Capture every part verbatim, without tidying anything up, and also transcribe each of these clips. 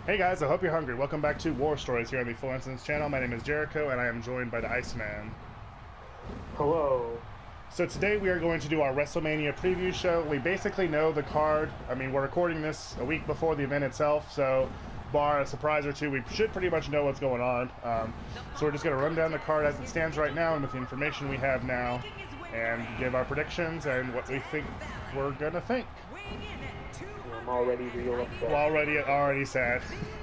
Hey guys, I hope you're hungry. Welcome back to War Stories here on the Full Instance channel. My name is Jericho and I am joined by the Iceman. Hello. So today we are going to do our WrestleMania preview show. We basically know the card. I mean, we're recording this a week before the event itself, so bar a surprise or two, we should pretty much know what's going on. Um, so we're just going to run down the card as it stands right now and with the information we have now and give our predictions and what we think we're going to think. I'm already real upset. We're already, already sad.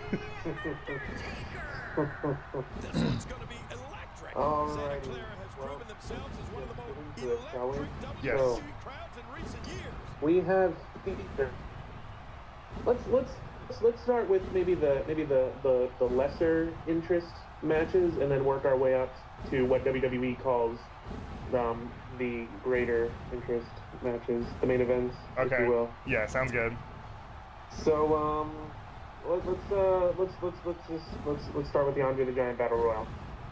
Alrighty. Well, let's get into it, shall we? Yes. So, we have. Let's let's let's let's start with maybe the maybe the, the the lesser interest matches, and then work our way up to what W W E calls um, the greater interest matches, the main events, okay. if you will. Yeah, sounds good. So um, let, let's uh let's let's let's just let's let's start with the Andre the Giant Battle Royal.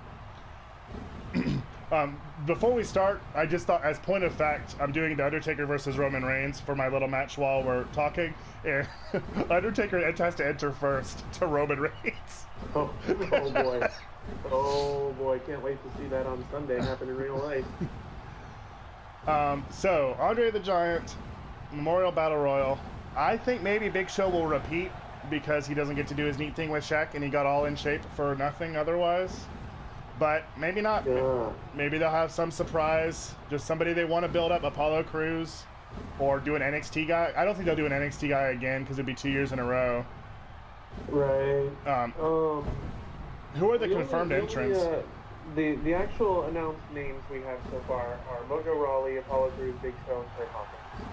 Um, before we start, I just thought, as point of fact, I'm doing The Undertaker versus Roman Reigns for my little match while we're talking, and Undertaker has to enter first to Roman Reigns. Oh, oh boy. Oh boy, can't wait to see that on Sunday happen in real life. Um, so, Andre the Giant, Memorial Battle Royal. I think maybe Big Show will repeat because he doesn't get to do his neat thing with Shaq and he got all in shape for nothing otherwise. But maybe not. Yeah. Maybe they'll have some surprise. Just somebody they want to build up, Apollo Crews, or do an N X T guy. I don't think they'll do an N X T guy again because it'd be two years in a row. Right. Um, um who are the, the confirmed only, entrants? The, only, uh, the the actual announced names we have so far are Mojo Rawley, Apollo Crews, Big Show, and Kurt Hawkins.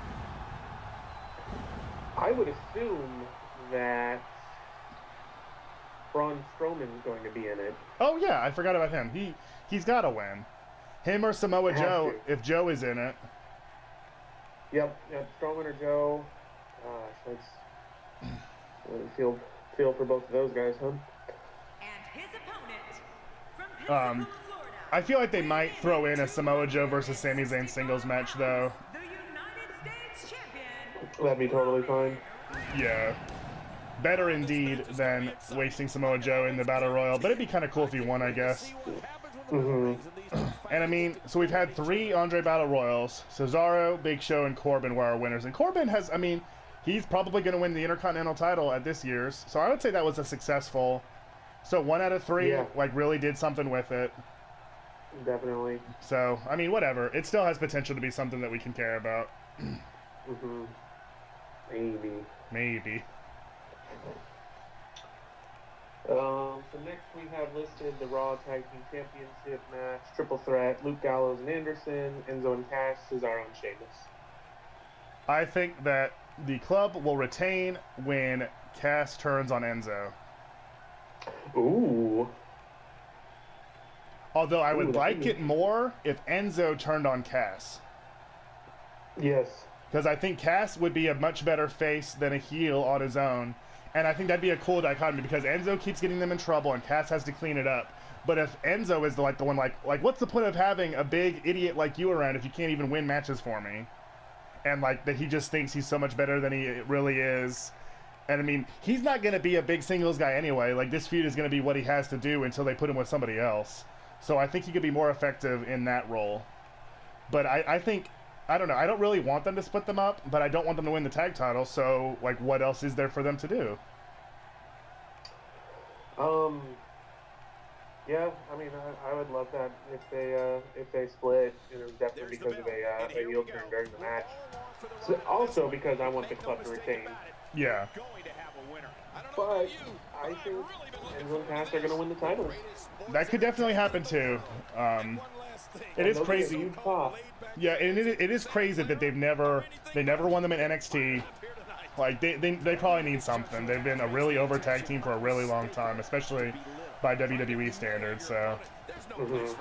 I would assume that Braun Strowman's going to be in it. Oh yeah, I forgot about him. He he's got to win. Him or Samoa Has Joe to. if Joe is in it. Yep, yep. Strowman or Joe. Gosh, that's I feel feel for both of those guys, huh? And his opponent from Um, Florida, I feel like they might throw in a Samoa Joe versus Sami Zayn singles match though. the United States champion. That'd be totally fine. Yeah. Better indeed than wasting Samoa Joe in the Battle Royal, but it'd be kind of cool if he won, I guess. Mm-hmm. And I mean, so we've had three Andre Battle Royals. Cesaro, Big Show, and Corbin were our winners. And Corbin has, I mean, he's probably going to win the Intercontinental title at this year's. So I would say that was a successful. So one out of three, Yeah. like, really did something with it. Definitely. So, I mean, whatever. It still has potential to be something that we can care about. Mm-hmm. Maybe. Maybe. Um, so next we have listed the Raw Tag Team Championship match, Triple Threat, Luke Gallows and Anderson, Enzo and Cass, Cesaro and Sheamus. I think that the club will retain when Cass turns on Enzo. Ooh. Although I would Ooh, like that'd it more if Enzo turned on Cass. Yes. Because I think Cass would be a much better face than a heel on his own. And I think that'd be a cool dichotomy because Enzo keeps getting them in trouble and Cass has to clean it up. But if Enzo is the, like the one like like what's the point of having a big idiot like you around if you can't even win matches for me? And like that he just thinks he's so much better than he really is. And I mean, he's not going to be a big singles guy anyway. Like this feud is going to be what he has to do until they put him with somebody else. So I think he could be more effective in that role. But I, I think I don't know. I don't really want them to split them up, but I don't want them to win the tag title. So, like, what else is there for them to do? Um. Yeah, I mean, I, I would love that if they uh, if they split. You know, definitely because of a uh, a heel turn during the match. So also because I want the club to retain. Yeah. But I think Enzo and Cass are going to win the titles. That could definitely happen too. Um, it is crazy. Yeah, and it, it is crazy that they've never they never won them in N X T. Like they, they they probably need something. They've been a really over tag team for a really long time, especially by W W E standards. So. Mm-hmm.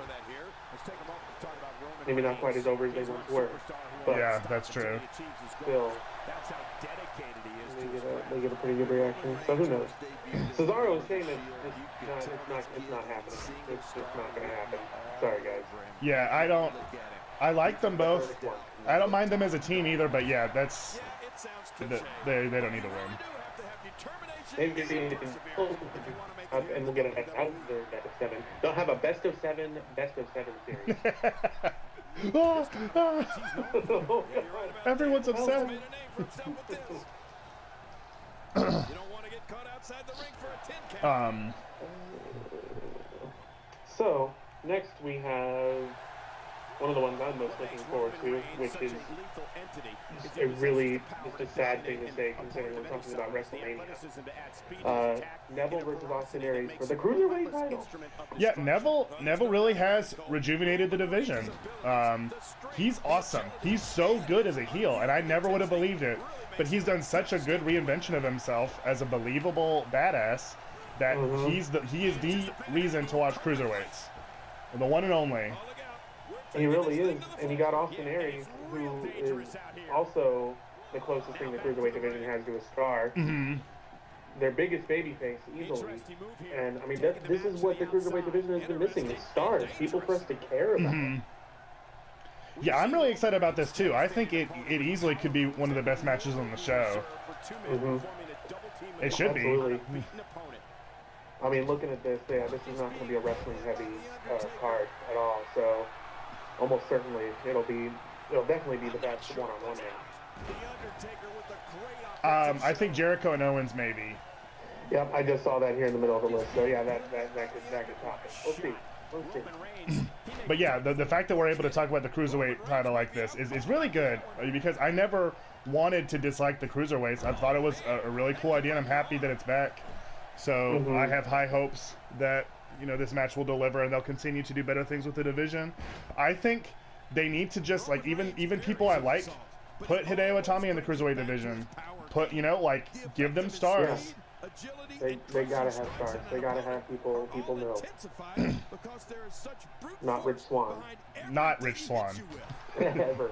Maybe not quite as over as they once were. But yeah, that's true. Still, they get a they get a pretty good reaction. So who knows? Cesaro and Sheamus, it's not it's not it's not happening. It's just not going to happen. Sorry, guys. Yeah, I don't. I like them both. I don't mind them as a team either, but yeah, that's they they don't need to win. Maybe uh, and we'll get a best out best of seven. They'll have a best of seven, best of seven series. Oh, oh. Oh, Everyone's upset. um. So next we have one of the ones I'm most looking forward to, which is a really just a sad thing to say considering we're talking about WrestleMania. Uh, Neville versus Austin Aries for the Cruiserweight title. Yeah, Neville Neville really has rejuvenated the division. Um, he's awesome. He's so good as a heel, and I never would have believed it. But he's done such a good reinvention of himself as a believable badass that mm-hmm. he's the he is the reason to watch Cruiserweights, the one and only. He really is, and he got Austin Aries, who is also the closest thing the Cruiserweight division has to a star. Mm-hmm. Their biggest babyface, easily. And, I mean, that, this is what the Cruiserweight division has been missing, is stars, people for us to care about. Mm-hmm. Yeah, I'm really excited about this, too. I think it, it easily could be one of the best matches on the show. Mm-hmm. It should Absolutely. be. I mean, looking at this, yeah, this is not going to be a wrestling-heavy uh, card at all, so... Almost certainly, it'll be, it'll definitely be the best one-on-one match. Um, I think Jericho and Owens maybe. Yep, I just saw that here in the middle of the list. So yeah, that that that could that could top it. We'll see. We'll see. But yeah, the the fact that we're able to talk about the Cruiserweight title like this is is really good because I never wanted to dislike the Cruiserweights. I thought it was a, a really cool idea, and I'm happy that it's back. So mm-hmm. I have high hopes that. You know, this match will deliver and they'll continue to do better things with the division. I think they need to just, like, even even people I like, put Hideo Itami in the Cruiserweight division. Put, you know, like, give them stars. Yeah. They, they gotta have stars. They gotta have people people know. Not Rich Swann. Not Rich Swann. Ever.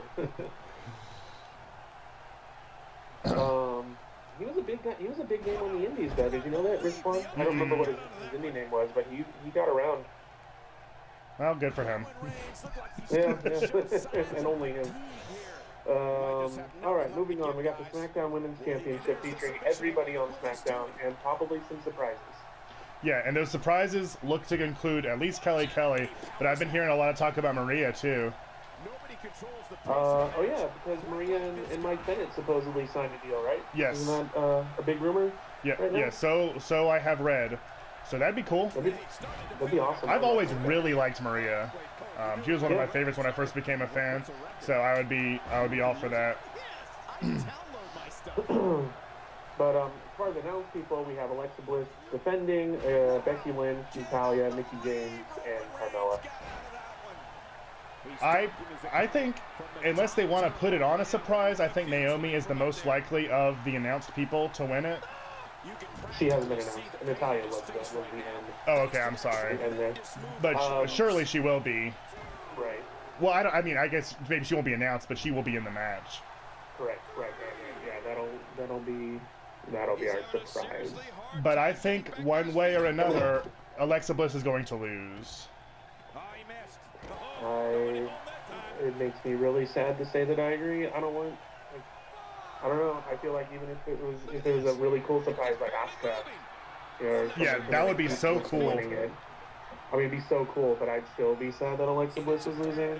um... He was a big guy. He was a big name on the Indies, though. Did you know that, Rich Swann? I don't remember what his, his indie name was, but he he got around. Well, good for him. Yeah, yeah. And only him. Um, all right, moving on. We got the SmackDown Women's Championship featuring everybody on SmackDown and probably some surprises. Yeah, and those surprises look to include at least Kelly Kelly, but I've been hearing a lot of talk about Maria too. Uh, oh yeah, because Maria and, and Mike Bennett supposedly signed a deal, right? Yes. Isn't that uh, a big rumor? Yeah, right yeah. So, so I have read. So that'd be cool. That'd be, that'd be awesome. I've always really liked Maria. Um, she was one yeah. of my favorites when I first became a fan. So I would be, I would be all for that. But um, as far as announced people, we have Alexa Bliss defending, uh, Becky Lynch, Natalya, Mickie James, and Carmella. I I think, unless they want to put it on a surprise, I think Naomi is the most likely of the announced people to win it. She hasn't been announced. Natalya was the, was the end. Oh, okay, I'm sorry. But um, surely she will be. Right. Well, I, don't, I mean, I guess maybe she won't be announced, but she will be in the match. Correct, right, right, right. Yeah, that'll, that'll be, that'll be our surprise. But I think one way or another, Alexa Bliss is going to lose. I, it makes me really sad to say that I agree. I don't want, like, I don't know. I feel like even if it was, if it was a really cool surprise like Asuka, you know, yeah, that would be so cool. It. I mean, it'd be so cool, but I'd still be sad that Alexa Bliss is losing.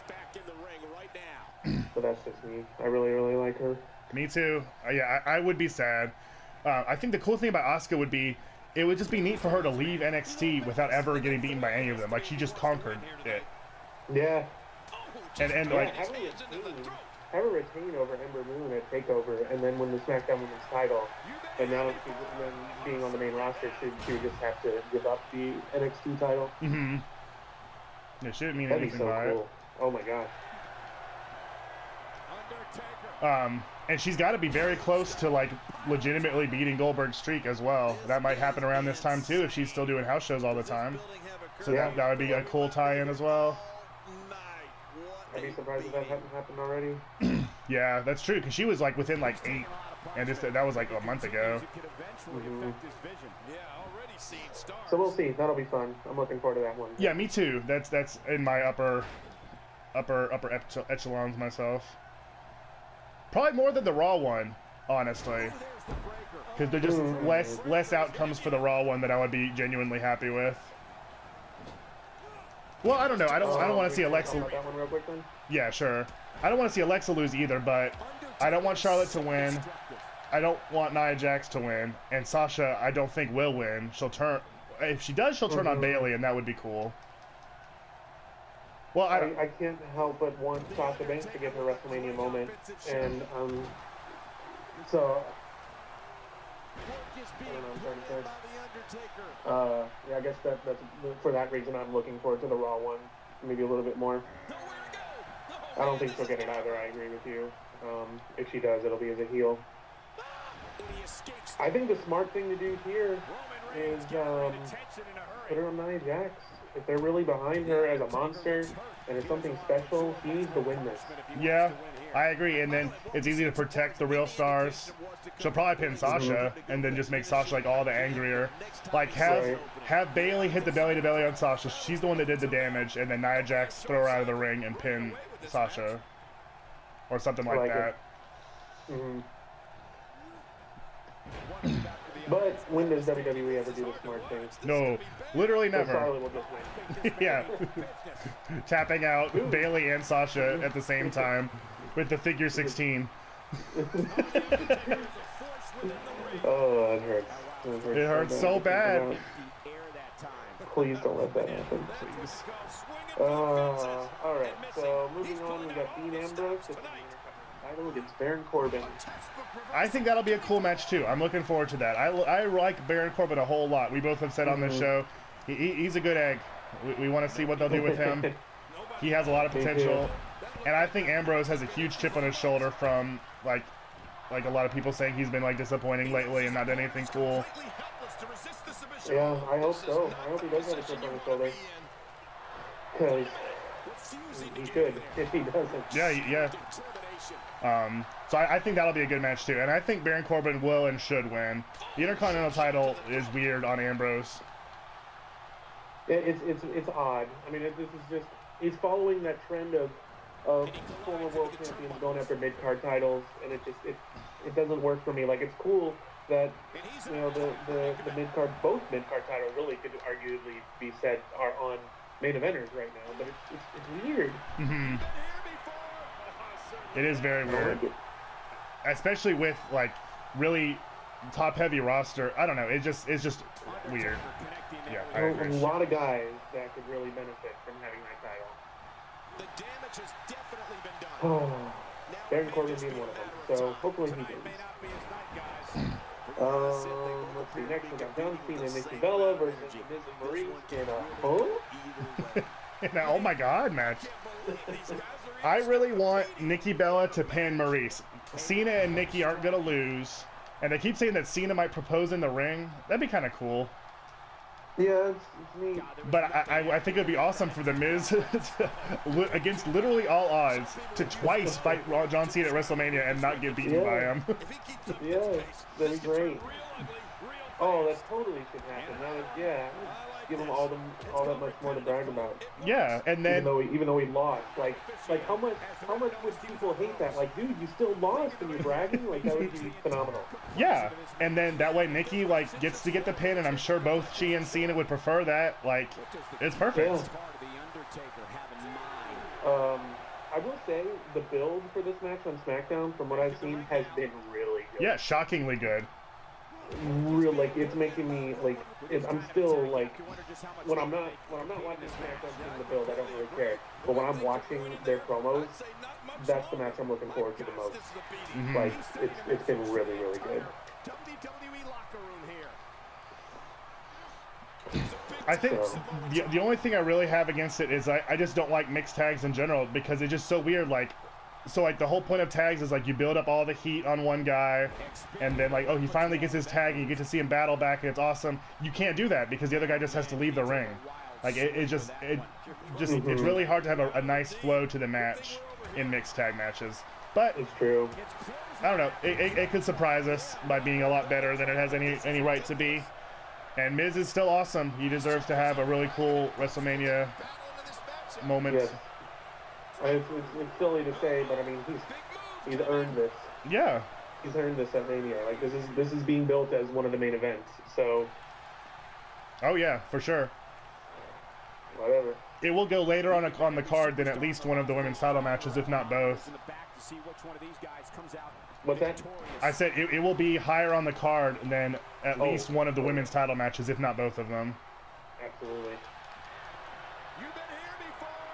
But that's just me. I really, really like her. Me too. Uh, yeah, I, I would be sad. Uh, I think the cool thing about Asuka would be, it would just be neat for her to leave N X T without ever getting beaten by any of them. Like, she just conquered it. Yeah. And, and yeah, like... Have her, retain, have her retain over Ember Moon at TakeOver, and then win the SmackDown Women's title. And now, she, then being on the main roster, she, she would just have to give up the N X T title. Mm-hmm. It shouldn't mean That'd anything be so by cool. it. Oh my gosh. Um, and she's got to be very close to, like, legitimately beating Goldberg's streak as well. That might happen around this time, too, if she's still doing house shows all the time. So yeah. that, that would be a cool tie-in as well. I'd be surprised if that hadn't happened already. Yeah, that's true, because she was, like, within, like, eight. And this, that was, like, a month ago. Mm-hmm. So we'll see. That'll be fun. I'm looking forward to that one. Yeah, me too. That's that's in my upper, upper, upper echelons myself. Probably more than the Raw one, honestly. because they're just less less outcomes for the Raw one that I would be genuinely happy with. Well, I don't know. I don't. I don't want to see Alexa. That one real quick then? Yeah, sure. I don't want to see Alexa lose either, but I don't want Charlotte to win. I don't want Nia Jax to win, and Sasha I don't think will win. She'll turn. If she does, she'll turn mm-hmm. on Bayley, and that would be cool. Well, I, I, I can't help but want Sasha Banks to get her WrestleMania moment, and um, so I don't know, I'm trying to say. Uh, yeah, I guess that that's for that reason I'm looking forward to the Raw one, maybe a little bit more. I don't think she'll get it either. I agree with you. Um, if she does, it'll be as a heel. I think the smart thing to do here is um, put her on Nia Jax. If they're really behind her as a monster and it's something special, she needs to win this. Yeah, I agree. And then it's easy to protect the real stars. She'll probably pin Sasha and then just make Sasha like all the angrier. Like have right. have Bayley hit the belly to belly on Sasha. She's the one that did the damage, and then Nia Jax throw her out of the ring and pin Sasha or something like, like that. Mm-hmm. But when does W W E ever do the smart thing? No, literally never. So Charlotte will just win. Yeah. Tapping out Ooh. Bayley and Sasha at the same time with the figure sixteen. Oh, it hurts. It hurts, it hurts so bad. Please don't let that happen. Please. Uh, Alright, so moving on, we got Dean Ambrose title against Baron Corbin. I think that'll be a cool match too. I'm looking forward to that. I, I like Baron Corbin a whole lot. We both have said on this mm-hmm. show, he, he, he's a good egg. We, we want to see what they'll do with him. He has a lot of potential. And I think Ambrose has a huge chip on his shoulder from like like a lot of people saying he's been like disappointing lately and not done anything cool. Yeah, I hope so. I hope he does have a chip on his shoulder. Because he could if he doesn't. Yeah, yeah. Um, so I, I think that'll be a good match too, and I think Baron Corbin will and should win. The Intercontinental title is weird on Ambrose. It, it's it's it's odd. I mean, it, this is just he's following that trend of of former world champions going after mid card titles, and it just it it doesn't work for me. Like it's cool that you know the the, the mid card both mid card titles really could arguably be said are on main eventers right now, but it's it's, it's weird. Mm-hmm. It is very weird, especially with like really top-heavy roster. I don't know. It just it's just weird. Yeah, I agree. A lot of guys that could really benefit from having that title. The damage has definitely been done. Oh, Baron Corbin being one of them. So hopefully he wins. Um, let's see. Next we got John Cena and Nikki Bella versus The Miz and Maurice in a home. Now, oh my God, match. I really want Nikki Bella to pin Maurice. Cena and Nikki aren't gonna lose, and they keep saying that Cena might propose in the ring. That'd be kind of cool. Yeah, it's, it's neat. But I, I, I think it'd be awesome for The Miz to, against literally all odds to twice fight John Cena at WrestleMania and not get beaten yeah. by him. Yeah, that'd be great. Oh, that totally should happen. That would, yeah, give him all the all that much more to brag about. Yeah, and then even though he, even though he lost, like like how much how much would people hate that? Like, dude, you still lost and you're bragging. Like that would be phenomenal. Yeah, and then that way Nikki like gets to get the pin, and I'm sure both she and Cena would prefer that. Like, it's perfect. Yeah. Um, I will say the build for this match on SmackDown, from what I've seen, has been really good. Yeah, shockingly good. Real like it's making me like it, I'm still like when I'm not when I'm not watching SmackDown seeing the build, I don't really care. But when I'm watching their promos, that's the match I'm looking forward to the most. Mm-hmm. Like it's it's been really really good. I think so. the the only thing I really have against it is I I just don't like mixed tags in general because it's just so weird. Like. So, like, the whole point of tags is, like, you build up all the heat on one guy, and then, like, oh, he finally gets his tag, and you get to see him battle back, and it's awesome. You can't do that, because the other guy just has to leave the ring. Like, it, it just, it just, mm-hmm. it's really hard to have a, a nice flow to the match in mixed tag matches. But, it's true. I don't know, it, it, it could surprise us by being a lot better than it has any, any right to be. And Miz is still awesome. He deserves to have a really cool WrestleMania moment. Yes. It's, it's, it's silly to say, but I mean, he's he's earned this. Yeah. he's earned this at Mania. Like this is this is being built as one of the main events. So. Oh yeah, for sure. Whatever. It will go later on a, on the card than at least one of the women's title matches, if not both. What's that? I said it, it will be higher on the card than at oh. least one of the women's title matches, if not both of them. Absolutely. You've been here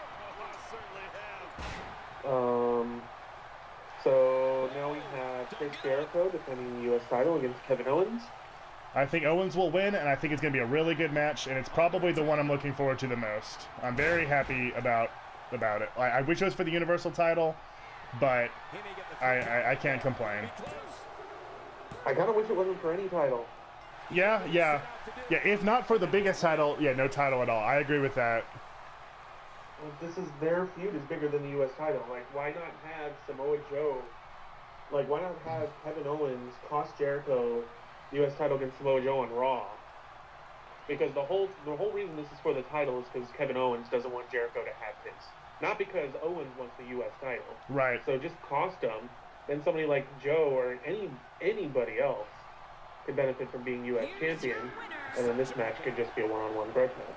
before. Oh, I certainly have. Um. So now we have Chris Jericho defending the U S title against Kevin Owens. I think Owens will win, and I think it's going to be a really good match, and it's probably the one I'm looking forward to the most. I'm very happy about about it. I, I wish it was for the Universal title, but I, I, I can't complain. I kind of wish it wasn't for any title. Yeah, yeah. Yeah, if not for the biggest title, yeah, no title at all. I agree with that. Well, this is their feud is bigger than the U S title. Like, why not have Samoa Joe? Like, why not have Kevin Owens cost Jericho the U S title against Samoa Joe on Raw? Because the whole the whole reason this is for the title is because Kevin Owens doesn't want Jericho to have his. Not because Owens wants the U S title. Right. So just cost him. Then somebody like Joe or any anybody else could benefit from being U S champion. And then this match could just be a one-on-one grudge match.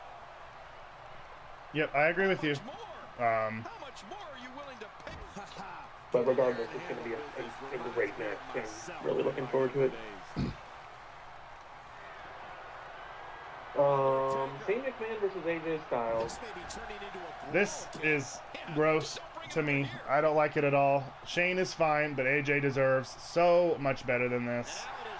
Yep, I agree with you. Um, How much more are you willing to pay? But regardless, it's going to be a, a, a great match. I'm really looking forward to it. Um, Shane McMahon versus A J Styles. this is gross to me. I don't like it at all. Shane is fine, but A J deserves so much better than this.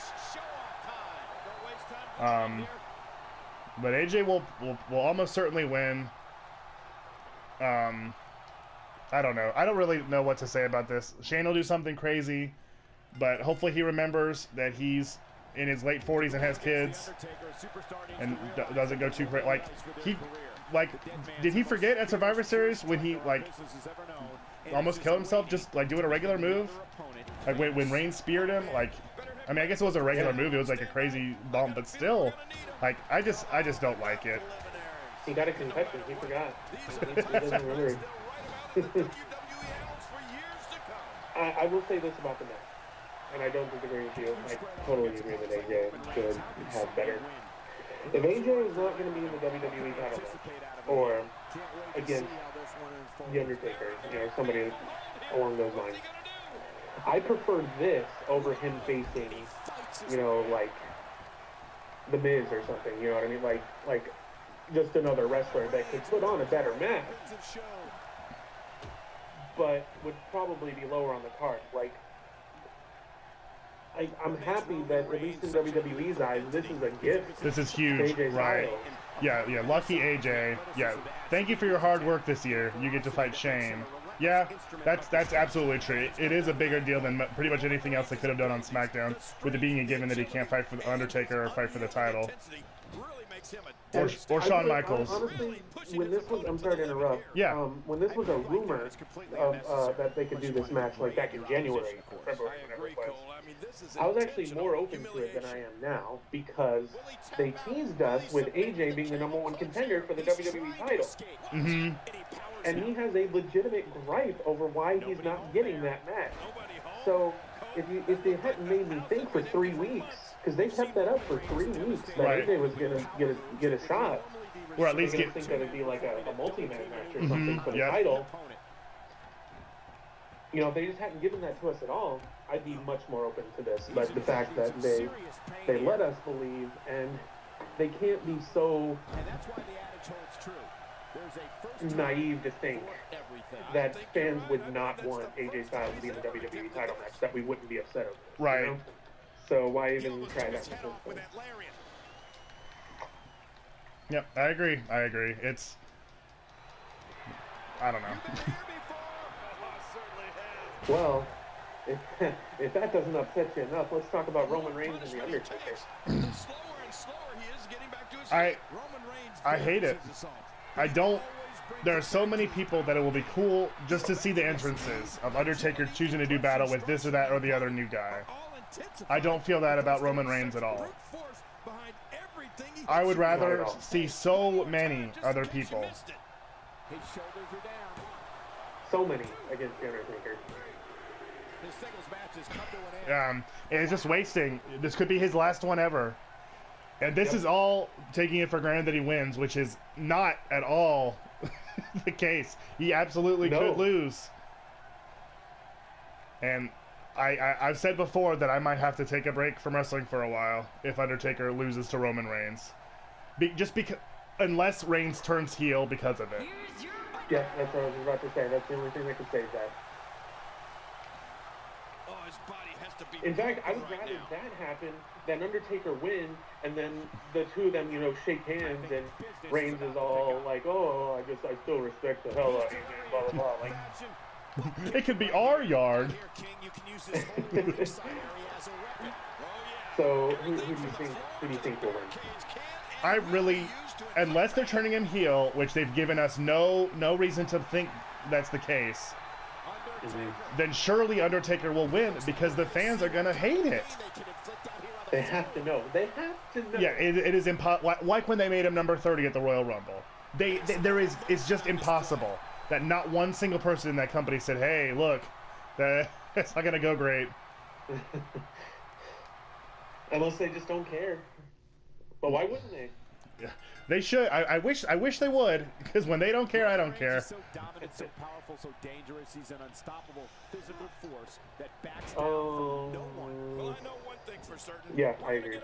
Um, but A J will, will, will almost certainly win. Um, I don't know. I don't really know what to say about this. Shane will do something crazy, but hopefully he remembers that he's in his late forties and has kids and d doesn't go too crazy. Like, he, like, did he forget at Survivor Series when he, like, almost killed himself just, like, doing a regular move? Like, when, when Reigns speared him? Like, I mean, I guess it was a regular move. It was, like, a crazy bump, but still, like, I just, I just don't like it. He got a concussion. He forgot. He doesn't remember. I, I will say this about the match, and I don't disagree with you. I totally agree that A J should have better. If A J is not going to be in the W W E title match, or against The Undertaker, you know, somebody along those lines, I prefer this over him facing, you know, like The Miz or something. You know what I mean? Like, like just another wrestler that could put on a better match, but would probably be lower on the card. Like, I, I'm happy that at least in W W E's eyes, this is a gift. This is huge, A J's right? title. Yeah, yeah. Lucky A J. Yeah. Thank you for your hard work this year. You get to fight Shane. Yeah, that's that's absolutely true. It is a bigger deal than pretty much anything else they could have done on SmackDown, with it being a given that he can't fight for the Undertaker or fight for the title. Or, or Shawn Michaels. Honestly, when this was, I'm sorry to interrupt. Yeah. Um, when this was a rumor of, uh, that they could do this match, like back in January, February, whenever it was, I was actually more open to it than I am now, because they teased us with A J being the number one contender for the W W E title. Mm-hmm. And he has a legitimate gripe over why he's not getting that match. So if you if they hadn't made me think for three weeks, because they kept that up for three weeks, that Right. A J was gonna get a get a shot, Or at least they get. think that it'd be like a, a multi-man match or Mhm, something for the yep. title. You know, if they just hadn't given that to us at all, I'd be much more open to this. But the fact that they they let us believe, and they can't be so naive to think that fans would not want A J Styles to be in the W W E title match, that we wouldn't be upset over this, you Right. know? So why even try that? Yep, I agree. I agree. It's. I don't know. Well, if, if that doesn't upset you enough, let's talk about Roman Reigns and The Undertaker. I. I hate it. I don't. There are so many people that it will be cool just to see the entrances of Undertaker choosing to do battle with this or that or the other new guy. I don't feel that about Roman Reigns at all. I would rather see so many other people. So many against The Undertaker. Um, and it's just wasting. This could be his last one ever. And this yep. is all taking it for granted that he wins, which is not at all the case. He absolutely no. could lose. And I, I, I've said before that I might have to take a break from wrestling for a while if Undertaker loses to Roman Reigns. Be, just because, unless Reigns turns heel because of it. Yeah, that's what I was about to say. That's the only thing that could save that. Oh, his body has to be. In fact, I would rather now. that happen than Undertaker win, and then the two of them, you know, shake hands, and Reigns is all like, "Oh, I just, I still respect the hell out of you," blah blah blah. Like, it could be our yard. So, who, who do you think? Who do you think will win? I really, unless they're turning him heel, which they've given us no no reason to think that's the case, mm-hmm. then surely Undertaker will win because the fans are gonna hate it. They have to know. They have to know. Yeah, it, it is impossible. Like when they made him number thirty at the Royal Rumble. They, they there is it's just impossible that not one single person in that company said, "Hey, look, that it's not gonna go great." Unless they just don't care. But why wouldn't they? Yeah, they should. I, I wish. I wish they would, because when they don't care, I don't care. So dominant, so powerful, so dangerous. He's an unstoppable physical force that backs down um, no one. Well, I know one thing for certain. Yeah, I agree.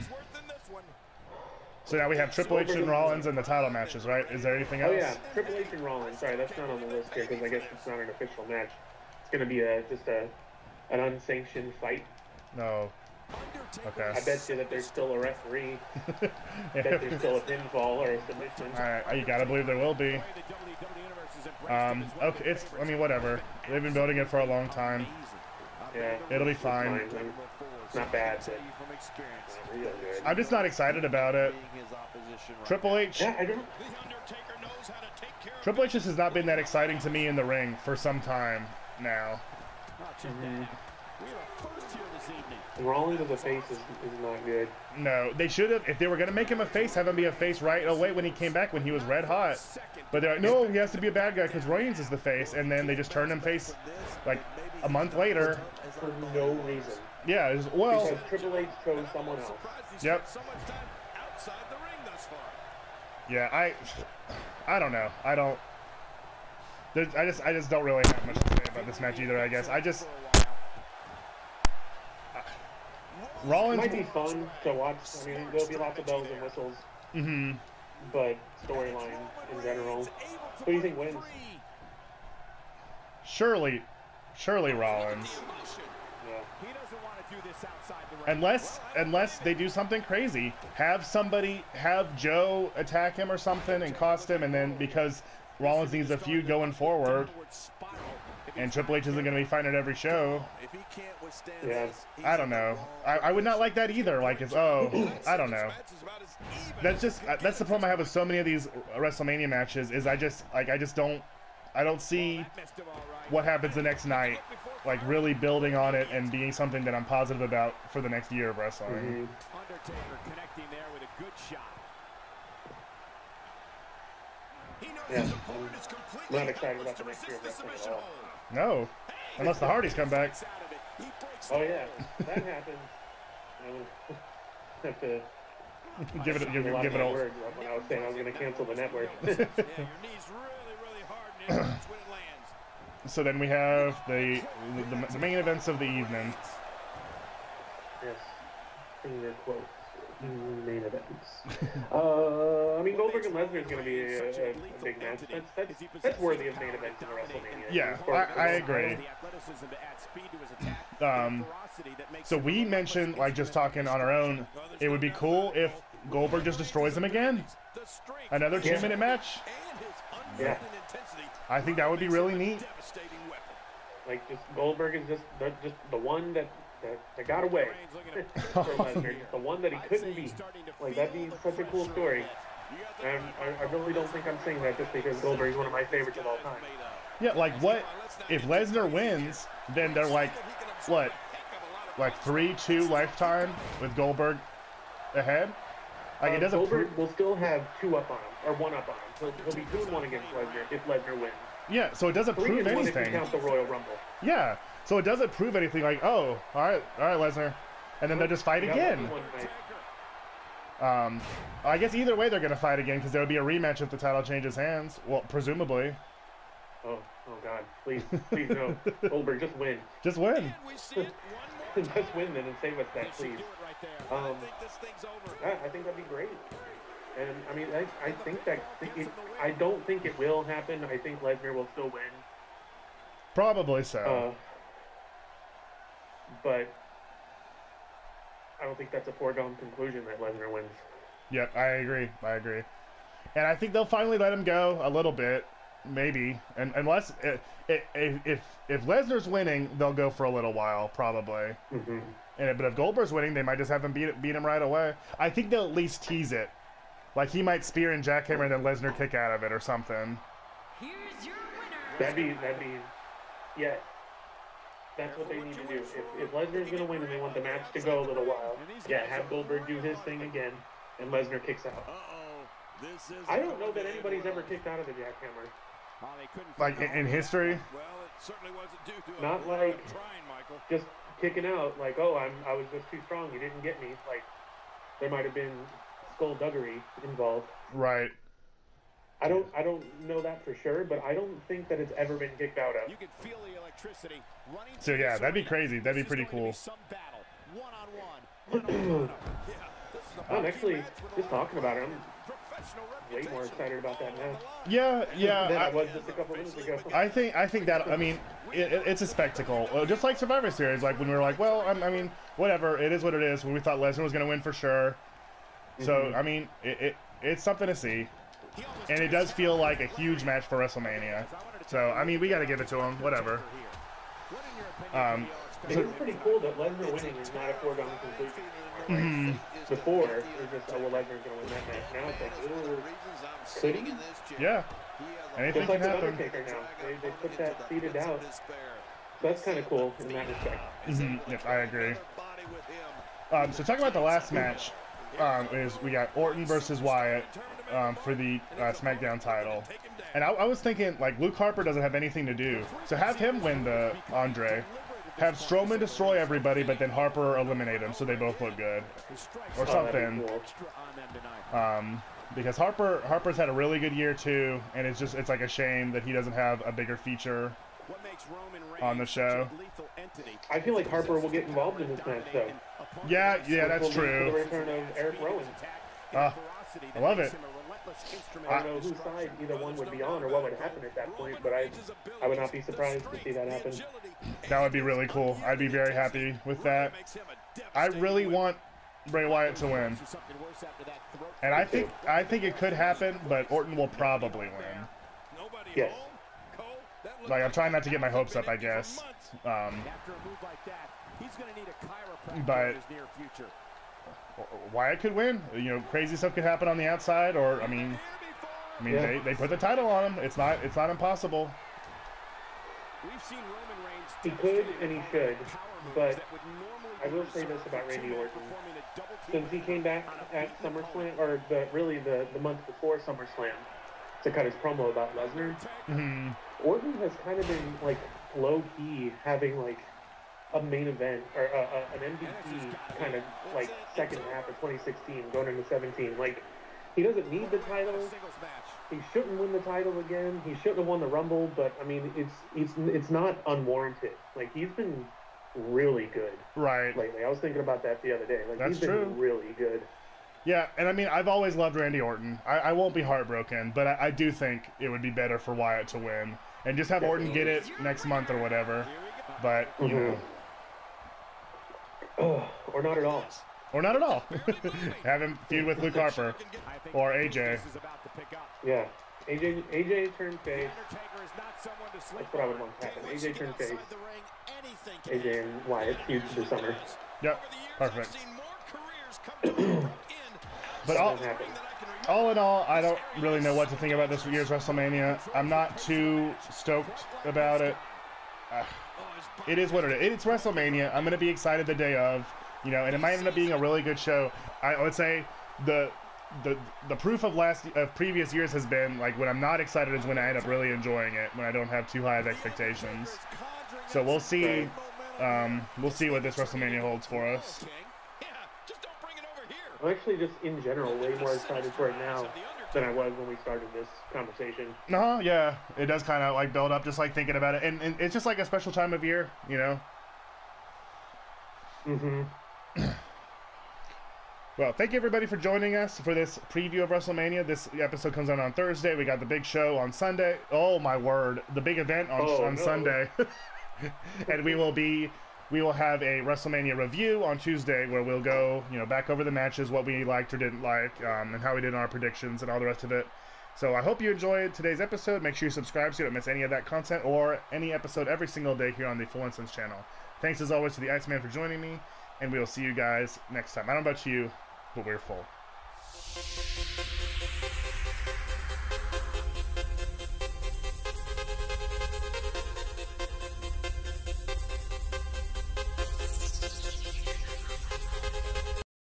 So now we have Triple H and Rollins in the title matches, right? Is there anything else? Oh yeah, Triple H and Rollins. Sorry, that's not on the list here because I guess it's not an official match. It's gonna be a just a an unsanctioned fight. No. Okay. I bet you that there's still a referee. I bet there's still a pinfall or a submission. Alright, you gotta believe there will be. Um, okay, it's, I mean, whatever. They've been building it for a long time. Yeah. It'll be fine. It's not bad, but really good. I'm just not excited about it. Triple H. Yeah, I don't. Triple H just has not been that exciting to me in the ring for some time now. Mm-hmm. Rollins as a face is, is not good. No, they should have. If they were going to make him a face, have him be a face right away when he came back when he was red hot. But they're like, no, he has to be a bad guy because Reigns is the face. And then they just turned him face like a month later. For no reason. Yeah, it was, well. Because Triple H chose someone else. Yep. Yeah, I, I don't know. I don't. I just, I just don't really have much to say about this match either. I guess I just. Rollins it might be fun to watch. I mean, there'll be lots of bells and whistles. Mm-hmm. But storyline in general. Who do you think wins? Surely, surely Rollins. Yeah. Unless, unless they do something crazy, have somebody, have Joe attack him or something and cost him, and then because Rollins needs a feud going forward, and Triple H isn't going to be fighting at every show. Yeah. I don't know. I, I would not like that either. Like, it's, oh, I don't know. That's just, that's the problem I have with so many of these WrestleMania matches is I just, like, I just don't, I don't see what happens the next night, like, really building on it and being something that I'm positive about for the next year of wrestling. Mm-hmm. Undertaker connecting there with a good shot. Yeah, I'm not excited about the next year of wrestling at all. No, unless the Hardys come back. Oh yeah, that happens. I would have to give it, give, a give it a. Word when I was saying I was going to cancel the network. So then we have the, the the main events of the evening. Yes, finger quotes. Main events. uh, I mean, Goldberg and Lesnar is going to be a, a, a big match. That's, that's, that's worthy of main events in WrestleMania. Yeah, I, I agree. Um, so we mentioned, like, just talking on our own, it would be cool if Goldberg just destroys him again. Another two-minute match. Yeah. I think that would be really neat. Like, just Goldberg is just the, just the one that That, that got away for Lesnar, the one that he couldn't beat. Like, that'd be such a cool story. And I, I really don't think I'm saying that just because Goldberg's one of my favorites of all time. Yeah, like, what if Lesnar wins? Then they're like, what, like three two lifetime with Goldberg ahead? Like, uh, it doesn't. Goldberg will still have two up on him or one up on him. He'll, he'll be two and one against Lesnar if Lesnar wins. Yeah, so it doesn't Three prove and one anything. if you count the Royal Rumble. Yeah. So it doesn't prove anything. Like, oh, all right, all right, Lesnar, and then they'll just fight again. Um, I guess either way they're gonna fight again because there would be a rematch if the title changes hands. Well, presumably. Oh, oh God! Please, please no. Goldberg, just win. Just win. Just win then and save us that, please. Um, I, I think that'd be great. And I mean, I, I think that it, I don't think it will happen. I think Lesnar will still win. Probably so. Uh, but I don't think that's a foregone conclusion that Lesnar wins. Yep, I agree. I agree. And I think they'll finally let him go a little bit, maybe. And unless if if if Lesnar's winning, they'll go for a little while, probably. Mm-hmm. And but if Goldberg's winning, they might just have him beat beat him right away. I think they'll at least tease it, like he might spear and jackhammer and then Lesnar kick out of it or something. Here's your winner. That'd be that'd be, yeah. That's what they need to do. If, if Lesnar's going to win and they want the match to go a little while, yeah, have Goldberg do his thing again, and Lesnar kicks out. I don't know that anybody's ever kicked out of the jackhammer. Like in, in history? Not like just kicking out, like, oh, I'm, I was just too strong, you didn't get me. Like, there might have been skullduggery involved. Right. I don't I don't know that for sure, but I don't think that it's ever been kicked out of. You can feel the electricity running. So yeah, that'd be crazy. That'd be pretty cool. I'm actually just talking about it. I'm way more excited about that now. Yeah, yeah. Than I, I, I was just a couple minutes ago. I think I think that I mean it, it, it's a spectacle, uh, just like Survivor Series. Like when we were like, well, I'm, I mean, whatever, it is what it is. When we thought Lesnar was going to win for sure. So Mm-hmm. I mean, it, it it's something to see. And it does feel like a huge match for WrestleMania. So, I mean, we got to give it to him. Whatever. Um, It so, is pretty cool that Lesnar winning is not a foregone conclusion. Like, mm-hmm. Before, it was just, oh, well, Lesnar's going to win that match. Now it's like, ooh, could he? yeah. Anything Just like can the happen. Undertaker now. They, they put that seated out. So that's kind of cool in that respect. Mm-hmm. Yep, I agree. Um, so, talking about the last match, um, is we got Orton versus Wyatt um, for the uh, SmackDown title. And I, I was thinking, like, Luke Harper doesn't have anything to do. So have him win the Andre. Have Strowman destroy everybody, but then Harper eliminate him so they both look good. Or Oh, something. that'd be cool. Um, because Harper Harper's had a really good year too, and it's just it's like a shame that he doesn't have a bigger feature on the show. I feel like Harper will get involved in this match, though. Yeah, yeah, that's Which will lead to true. the return of Eric Rowan. Uh, I love it. I don't know whose side either one would be on or what would happen at that point, but I, I would not be surprised to see that happen. That would be really cool. I'd be very happy with that. I really want Bray Wyatt to win, and I think I think it could happen, but Orton will probably win. Yes. Like I'm trying not to get my hopes up, I guess. Um, but Wyatt could win. You know, crazy stuff could happen on the outside, or I mean, I mean, Yeah. they, they put the title on him. It's not it's not impossible. He could and he should, but I will say this about Randy Orton. Since he came back at SummerSlam, or the really the, the month before SummerSlam, to cut his promo about Lesnar, Mm-hmm. Orton has kind of been like low-key having like a main event or a, a, an M V P kind of like second half of twenty sixteen going into seventeen. Like he doesn't need the title. He shouldn't win the title again. He shouldn't have won the Rumble, but I mean it's it's it's not unwarranted. Like he's been really good Right. lately. I was thinking about that the other day. Like That's he's been true. really good. Yeah, and I mean, I've always loved Randy Orton. I, I won't be heartbroken, but I, I do think it would be better for Wyatt to win. And just have Orton get it next month or whatever. But, you Mhm. know, Oh, or not at all. or not at all. Have him feud with Luke Harper or A J. Yeah. A J A J turned face. That's what I would want to happen. A J turned face. A J and Wyatt feud this summer. Yep, perfect. But That all, won't happen. all in all, I don't really know what to think about this year's WrestleMania. I'm not too stoked about it. Uh, it is what it is. It's WrestleMania. I'm going to be excited the day of, you know, and it might end up being a really good show. I would say the the the proof of last of previous years has been like when I'm not excited is when I end up really enjoying it, when I don't have too high of expectations. So we'll see. Um, we'll see what this WrestleMania holds for us. I'm actually just in general way more excited for it now than I was when we started this conversation. No, yeah, it does kind of like build up, just like thinking about it, and, and it's just like a special time of year, you know. Mm-hmm. Well, thank you everybody for joining us for this preview of WrestleMania. This episode comes out on Thursday. We got the big show on Sunday. Oh my word, the big event on oh, on no. Sunday, and we will be. We will have a WrestleMania review on Tuesday where we'll go, you know, back over the matches, what we liked or didn't like, um, and how we did in our predictions and all the rest of it. So I hope you enjoyed today's episode. Make sure you subscribe so you don't miss any of that content or any episode every single day here on the Full Instance channel. Thanks as always to the Iceman for joining me, and we will see you guys next time. I don't know about you, but we're full.